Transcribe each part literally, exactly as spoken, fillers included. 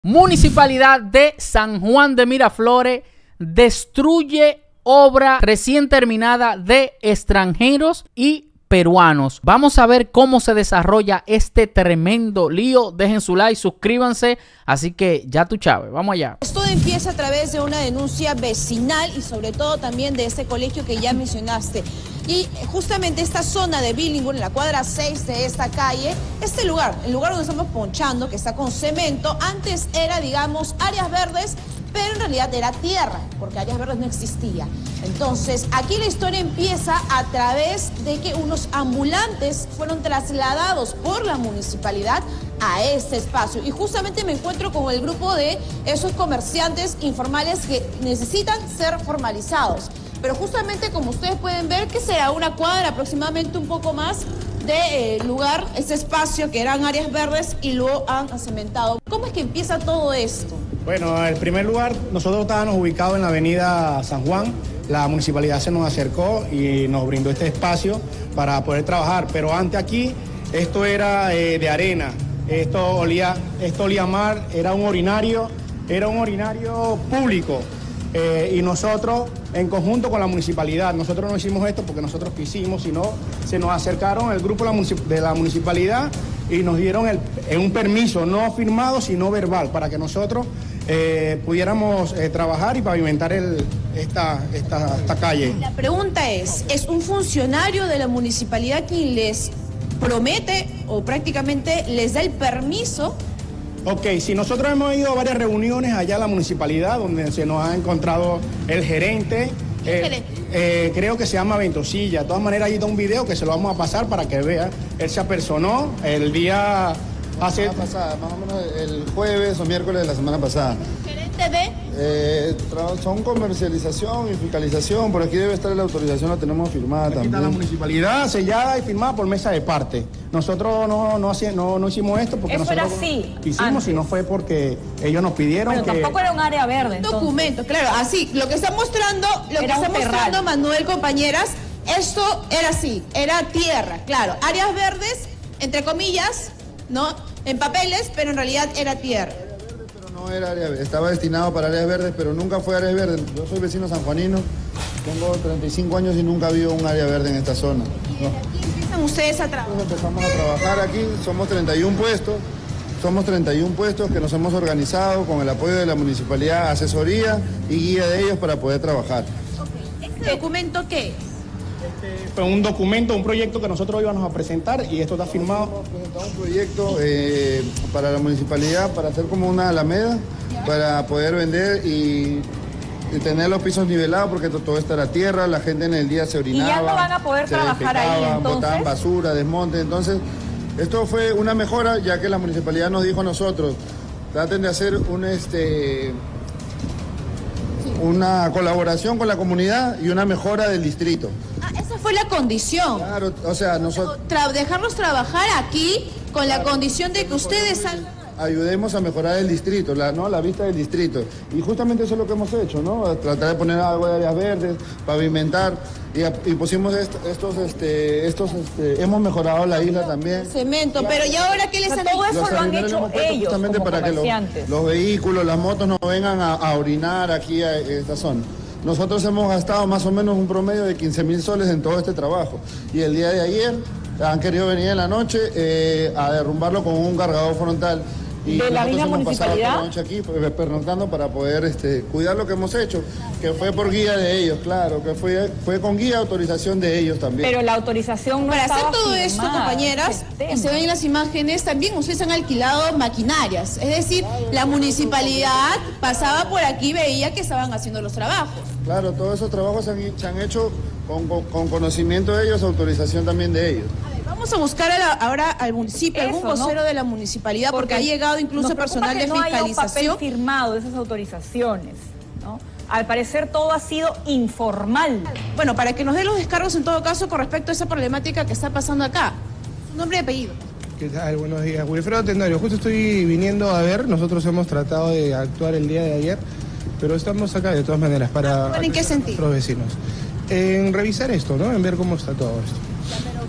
Municipalidad de San Juan de Miraflores destruye obra recién terminada de extranjeros y peruanos. Vamos a ver cómo se desarrolla este tremendo lío. Dejen su like, suscríbanse. Así que ya tú, Chávez, vamos allá. Esto empieza a través de una denuncia vecinal y sobre todo también de este colegio que ya mencionaste. Y justamente esta zona de Billingham, en la cuadra seis de esta calle, este lugar, el lugar donde estamos ponchando, que está con cemento, antes era, digamos, áreas verdes, pero en realidad era tierra, porque áreas verdes no existía. Entonces, aquí la historia empieza a través de que unos ambulantes fueron trasladados por la municipalidad a este espacio. Y justamente me encuentro con el grupo de esos comerciantes informales que necesitan ser formalizados. Pero justamente, como ustedes pueden ver, que será una cuadra aproximadamente, un poco más de eh, lugar, ese espacio que eran áreas verdes y luego han cementado. ¿Cómo es que empieza todo esto? Bueno, en primer lugar, nosotros estábamos ubicados en la avenida San Juan. La municipalidad se nos acercó y nos brindó este espacio para poder trabajar. Pero antes aquí, esto era eh, de arena, esto olía, esto olía mar, era un urinario, era un urinario público. Eh, y nosotros, en conjunto con la municipalidad, nosotros no hicimos esto porque nosotros quisimos, sino se nos acercaron el grupo de la municipalidad y nos dieron el, un permiso no firmado, sino verbal, para que nosotros eh, pudiéramos eh, trabajar y pavimentar el, esta, esta, esta calle. La pregunta es, ¿es un funcionario de la municipalidad quien les promete o prácticamente les da el permiso? Ok, si nosotros hemos ido a varias reuniones allá a la municipalidad donde se nos ha encontrado el gerente, eh, gerente? Eh, creo que se llama Ventosilla. De todas maneras, ahí está un video que se lo vamos a pasar para que vea. Él se apersonó el día... Hace... La semana pasada, más o menos el jueves o miércoles de la semana pasada. ¿Gerente de? Eh, son comercialización y fiscalización. Por aquí debe estar la autorización, la tenemos firmada aquí también. Está la municipalidad sellada y firmada por mesa de parte. Nosotros no, no, no, no hicimos esto porque Eso nosotros era así, hicimos, antes. sino fue porque ellos nos pidieron. Bueno, que... tampoco era un área verde. Un documento, claro, así. Lo que está mostrando, lo era que está mostrando Manuel, compañeras, esto era así, era tierra, claro, áreas verdes, entre comillas, ¿no? En papeles, pero en realidad era tierra. Era verde, pero no era área verde. Estaba destinado para áreas verdes, pero nunca fue áreas verdes. Yo soy vecino sanjuanino, tengo treinta y cinco años y nunca ha habido un área verde en esta zona. ¿Y desde aquí empiezan ustedes a trabajar? Nosotros empezamos a trabajar aquí, somos treinta y un puestos, somos treinta y un puestos que nos hemos organizado con el apoyo de la municipalidad, asesoría y guía de ellos para poder trabajar. Okay. ¿Este documento qué es? Fue un documento, un proyecto que nosotros íbamos a presentar y esto está firmado. Hemos presentado un proyecto eh, para la municipalidad para hacer como una alameda, para poder vender y, y tener los pisos nivelados porque todo esto era tierra, la gente en el día se orinaba. Y ya no van a poder trabajar ahí, entonces. Botaban basura, desmonte, entonces esto fue una mejora ya que la municipalidad nos dijo a nosotros, traten de hacer un este... una colaboración con la comunidad y una mejora del distrito. Ah, esa fue la condición. Claro, o sea, nosotros... Tra dejarlos trabajar aquí con la condición de que ustedes han... ayudemos a mejorar el distrito, la, ¿no? la vista del distrito. Y justamente eso es lo que hemos hecho, ¿no? Tratar de poner algo de áreas verdes, pavimentar, y, y pusimos est estos, este, estos, este, hemos mejorado la isla también. Cemento, pero ¿y ahora qué les o sea, han todo dicho? eso lo han hecho ellos justamente como para que los, los vehículos, las motos no vengan a, a orinar aquí a esta zona. Nosotros hemos gastado más o menos un promedio de quince mil soles en todo este trabajo. Y el día de ayer han querido venir en la noche eh, a derrumbarlo con un cargador frontal. Y de la misma municipalidad. La noche aquí pernoctando para poder este, cuidar lo que hemos hecho, que fue por guía de ellos, claro, que fue, fue con guía, autorización de ellos también. Pero la autorización no Para estaba hacer todo firmada, esto, compañeras, y se ven en las imágenes, también ustedes han alquilado maquinarias, es decir, la municipalidad pasaba por aquí y veía que estaban haciendo los trabajos. Claro, todos esos trabajos se han, se han hecho con, con, con conocimiento de ellos, autorización también de ellos. Vamos a buscar a la, ahora al municipio, Eso, algún vocero, ¿no?, de la municipalidad, porque, porque ha llegado incluso personal de no fiscalización. Haya un papel firmado de esas autorizaciones, ¿no? Al parecer todo ha sido informal. Bueno, para que nos dé los descargos en todo caso con respecto a esa problemática que está pasando acá. Su nombre y apellido. ¿Qué tal? Buenos días. Wilfredo Tendario, justo estoy viniendo a ver, nosotros hemos tratado de actuar el día de ayer, pero estamos acá de todas maneras para... ¿En qué sentido? Nuestros vecinos. En revisar esto, ¿no? En ver cómo está todo esto. Ya, pero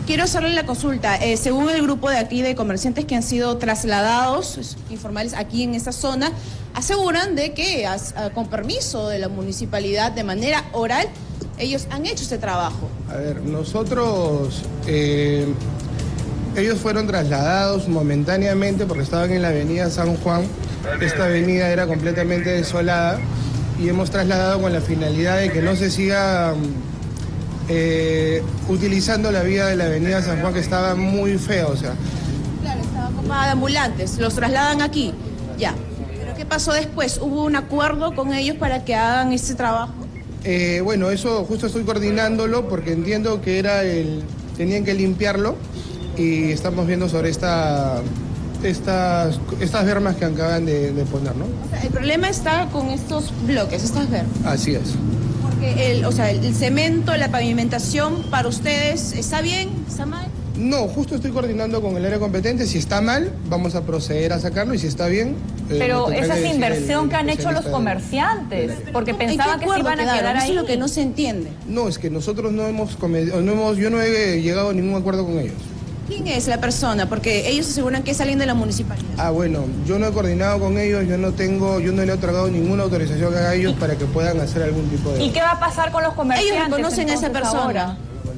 Quiero hacerle la consulta. Eh, según el grupo de aquí de comerciantes que han sido trasladados informales aquí en esta zona, aseguran de que as, a, con permiso de la municipalidad, de manera oral, ellos han hecho este trabajo. A ver, nosotros, eh, ellos fueron trasladados momentáneamente porque estaban en la avenida San Juan. Esta avenida era completamente desolada y hemos trasladado con la finalidad de que no se siga eh, utilizando la vía de la avenida San Juan, que estaba muy fea, o sea. Claro, estaba ocupada de ambulantes, los trasladan aquí, ya. ¿Pero qué pasó después? ¿Hubo un acuerdo con ellos para que hagan este trabajo? Eh, bueno, eso justo estoy coordinándolo porque entiendo que era el, tenían que limpiarlo y estamos viendo sobre esta, estas, estas bermas que acaban de, de poner, ¿no? O sea, el problema está con estos bloques, estas bermas. Así es. Porque el, o sea, el, el cemento, la pavimentación, para ustedes, ¿está bien? ¿Está mal? No, justo estoy coordinando con el área competente. Si está mal, vamos a proceder a sacarlo y si está bien... Eh, Pero esa es la inversión el, el que han hecho los comerciantes, porque pensaban que se iban a quedar ahí. Eso es lo que no se entiende. No, es que nosotros no hemos, no hemos, yo no he llegado a ningún acuerdo con ellos. ¿Quién es la persona? Porque ellos aseguran que es alguien de la municipalidad. Ah, bueno, yo no he coordinado con ellos, yo no tengo, yo no le he otorgado ninguna autorización a ellos para que puedan hacer algún tipo de... ¿Y qué va a pasar con los comerciantes? Ellos conocen a esa persona. Ahora?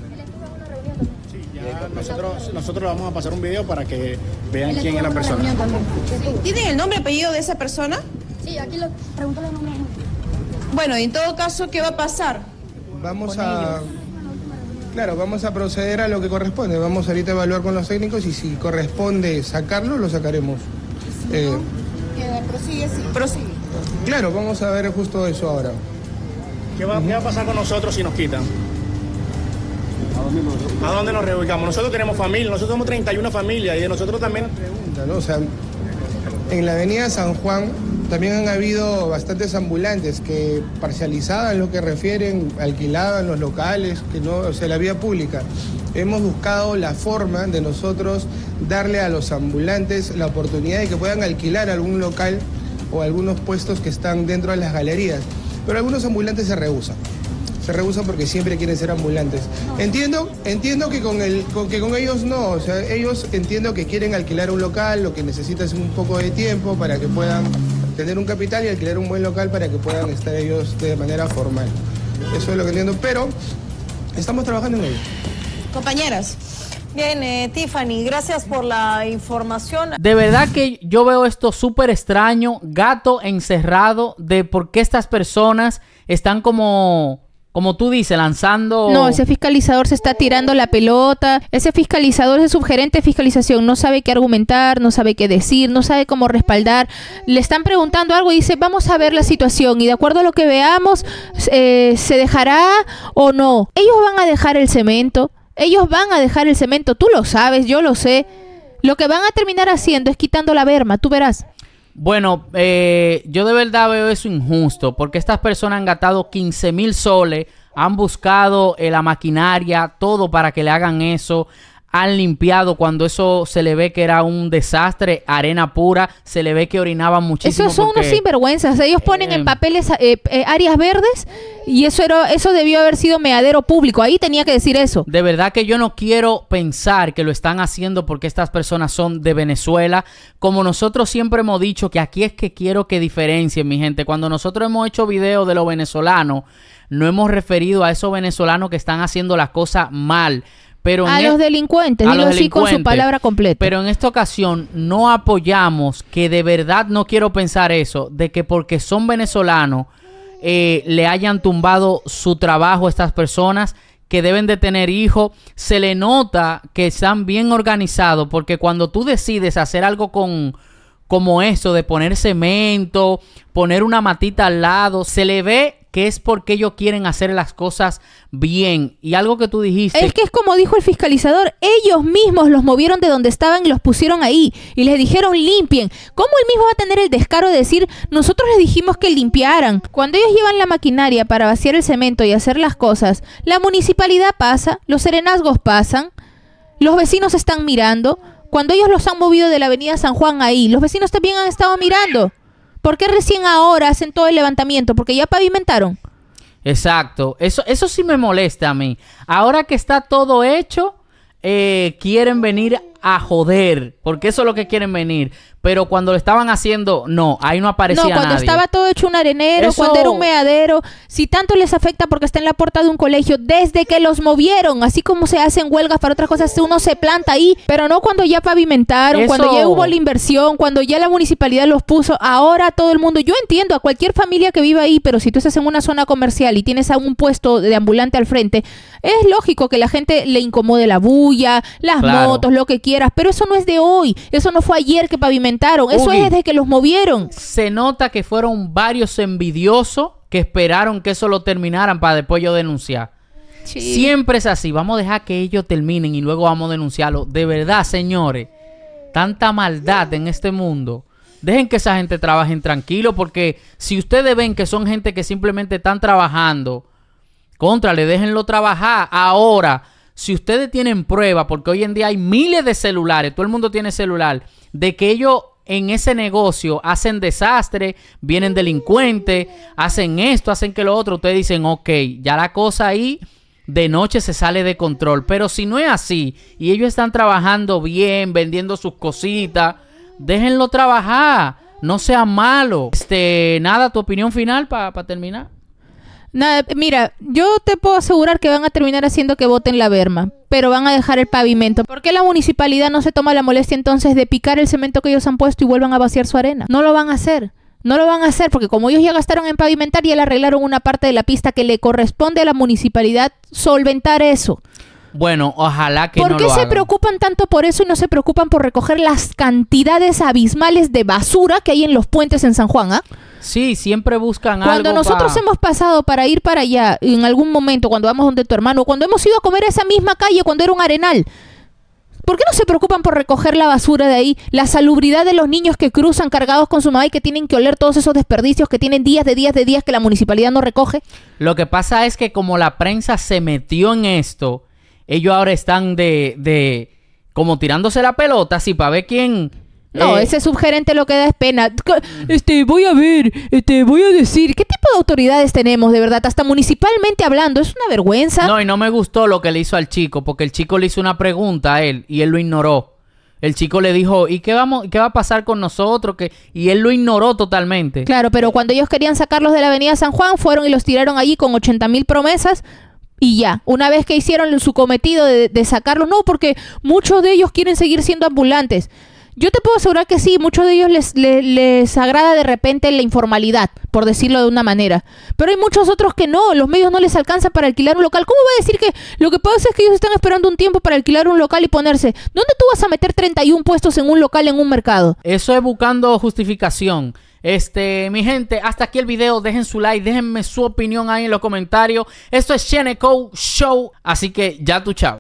Nosotros, nosotros vamos a pasar un video para que vean quién es la persona. ¿Tienen el nombre y apellido de esa persona? Sí, aquí lo pregunto los nombres. Bueno, en todo caso, ¿qué va a pasar? Vamos a... Claro, vamos a proceder a lo que corresponde. Vamos ahorita a evaluar con los técnicos y si corresponde sacarlo, lo sacaremos. Eh, prosigue, sí. Prosigue. Claro, vamos a ver justo eso ahora. ¿Qué va, ¿Qué va a pasar con nosotros si nos quitan? ¿A dónde nos reubicamos? Nosotros tenemos familia, nosotros somos treinta y una familias y de nosotros también... Pregunta, ¿no? O sea, en la avenida San Juan también han habido bastantes ambulantes que parcializaban lo que refieren, alquilaban los locales, que no, o sea, la vía pública. Hemos buscado la forma de nosotros darle a los ambulantes la oportunidad de que puedan alquilar algún local o algunos puestos que están dentro de las galerías. Pero algunos ambulantes se rehúsan. Se rehusan porque siempre quieren ser ambulantes. Entiendo, entiendo que con el, con, que con ellos no, o sea, ellos entiendo que quieren alquilar un local, lo que necesitan es un poco de tiempo para que puedan tener un capital y alquilar un buen local para que puedan estar ellos de manera formal. Eso es lo que entiendo, pero estamos trabajando en ello. Compañeras. Bien, eh, Tiffany, gracias por la información. De verdad que yo veo esto súper extraño, gato encerrado, de por qué estas personas están como... Como tú dices, lanzando... No, ese fiscalizador se está tirando la pelota. Ese fiscalizador, ese subgerente de fiscalización, no sabe qué argumentar, no sabe qué decir, no sabe cómo respaldar. Le están preguntando algo y dice, vamos a ver la situación. Y de acuerdo a lo que veamos, eh, ¿se dejará o no? Ellos van a dejar el cemento. Ellos van a dejar el cemento. Tú lo sabes, yo lo sé. Lo que van a terminar haciendo es quitando la berma. Tú verás. Bueno, eh, yo de verdad veo eso injusto, porque estas personas han gastado quince mil soles, han buscado eh, la maquinaria, todo para que le hagan eso, han limpiado cuando eso se le ve que era un desastre, arena pura, se le ve que orinaban muchísimo. Esos son porque, unos sinvergüenzas, ellos ponen eh, en papeles eh, eh, áreas verdes y eso era, eso debió haber sido meadero público, ahí tenía que decir eso. De verdad que yo no quiero pensar que lo están haciendo porque estas personas son de Venezuela, como nosotros siempre hemos dicho que aquí es que quiero que diferencien, mi gente. Cuando nosotros hemos hecho videos de los venezolanos, no hemos referido a esos venezolanos que están haciendo las cosas mal. Pero a los delincuentes, dilo así con su palabra completa. Pero en esta ocasión no apoyamos, que de verdad no quiero pensar eso, de que porque son venezolanos eh, le hayan tumbado su trabajo a estas personas que deben de tener hijos. Se le nota que están bien organizados, porque cuando tú decides hacer algo con... como eso de poner cemento, poner una matita al lado, se le ve que es porque ellos quieren hacer las cosas bien. Y algo que tú dijiste... Es que es como dijo el fiscalizador, ellos mismos los movieron de donde estaban y los pusieron ahí. Y les dijeron limpien. ¿Cómo él mismo va a tener el descaro de decir, nosotros les dijimos que limpiaran? Cuando ellos llevan la maquinaria para vaciar el cemento y hacer las cosas, la municipalidad pasa, los serenazgos pasan, los vecinos están mirando. Cuando ellos los han movido de la avenida San Juan ahí, los vecinos también han estado mirando. ¿Por qué recién ahora hacen todo el levantamiento? Porque ya pavimentaron. Exacto. Eso, eso sí me molesta a mí. Ahora que está todo hecho, eh, quieren venir a joder, porque eso es lo que quieren venir. Pero cuando lo estaban haciendo, no, ahí no aparecía nadie. No, cuando nadie. estaba todo hecho un arenero, Eso... cuando era un meadero, si tanto les afecta porque está en la puerta de un colegio, desde que los movieron, así como se hacen huelgas para otras cosas, uno se planta ahí, pero no cuando ya pavimentaron, Eso... cuando ya hubo la inversión, cuando ya la municipalidad los puso, ahora todo el mundo, yo entiendo a cualquier familia que viva ahí, pero si tú estás en una zona comercial y tienes a un puesto de ambulante al frente, es lógico que la gente le incomode la bulla, las claro. motos, lo que quieras, pero eso no es de hoy, eso no fue ayer que pavimentaron. Eso Uy, es desde que los movieron. Se nota que fueron varios envidiosos que esperaron que eso lo terminaran para después yo denunciar. Sí. Siempre es así. Vamos a dejar que ellos terminen y luego vamos a denunciarlo. De verdad, señores, tanta maldad en este mundo. Dejen que esa gente trabajen tranquilo, porque si ustedes ven que son gente que simplemente están trabajando, contrale, déjenlo trabajar. Ahora, si ustedes tienen prueba, porque hoy en día hay miles de celulares, todo el mundo tiene celular, de que ellos en ese negocio hacen desastre, vienen delincuentes, hacen esto, hacen que lo otro, ustedes dicen, ok, ya la cosa ahí de noche se sale de control. Pero si no es así y ellos están trabajando bien, vendiendo sus cositas, déjenlo trabajar, no sean malos. Este, nada, tu opinión final para pa terminar. Nada, mira, yo te puedo asegurar que van a terminar haciendo que boten la berma, pero van a dejar el pavimento. ¿Por qué la municipalidad no se toma la molestia entonces de picar el cemento que ellos han puesto y vuelvan a vaciar su arena? No lo van a hacer. No lo van a hacer porque como ellos ya gastaron en pavimentar, ya le arreglaron una parte de la pista que le corresponde a la municipalidad solventar eso. Bueno, ojalá que no lo hagan. ¿Por qué se preocupan tanto por eso y no se preocupan por recoger las cantidades abismales de basura que hay en los puentes en San Juan, ah? Sí, siempre buscan cuando algo. Cuando nosotros pa... hemos pasado para ir para allá, en algún momento, cuando vamos donde tu hermano, cuando hemos ido a comer a esa misma calle, cuando era un arenal, ¿por qué no se preocupan por recoger la basura de ahí? La salubridad de los niños que cruzan cargados con su mamá y que tienen que oler todos esos desperdicios que tienen días de días de días que la municipalidad no recoge. Lo que pasa es que como la prensa se metió en esto, ellos ahora están de, de como tirándose la pelota, así para ver quién... No, eh, ese subgerente lo que da es pena. Este, voy a ver, este, voy a decir, ¿qué tipo de autoridades tenemos de verdad? Hasta municipalmente hablando, es una vergüenza. No, y no me gustó lo que le hizo al chico, porque el chico le hizo una pregunta a él y él lo ignoró. El chico le dijo, ¿y qué vamos, qué va a pasar con nosotros? ¿Qué? Y él lo ignoró totalmente. Claro, pero cuando ellos querían sacarlos de la avenida San Juan, fueron y los tiraron allí con ochenta mil promesas. Y ya, una vez que hicieron su cometido de, de sacarlos, no, porque muchos de ellos quieren seguir siendo ambulantes. Yo te puedo asegurar que sí, muchos de ellos les, les, les agrada de repente la informalidad, por decirlo de una manera. Pero hay muchos otros que no, los medios no les alcanzan para alquilar un local. ¿Cómo va a decir que lo que pasa es que ellos están esperando un tiempo para alquilar un local y ponerse? ¿Dónde tú vas a meter treinta y un puestos en un local en un mercado? Eso es buscando justificación. Este, mi gente, hasta aquí el video. Dejen su like, déjenme su opinión ahí en los comentarios. Esto es Sheneco Show, así que ya tú chao.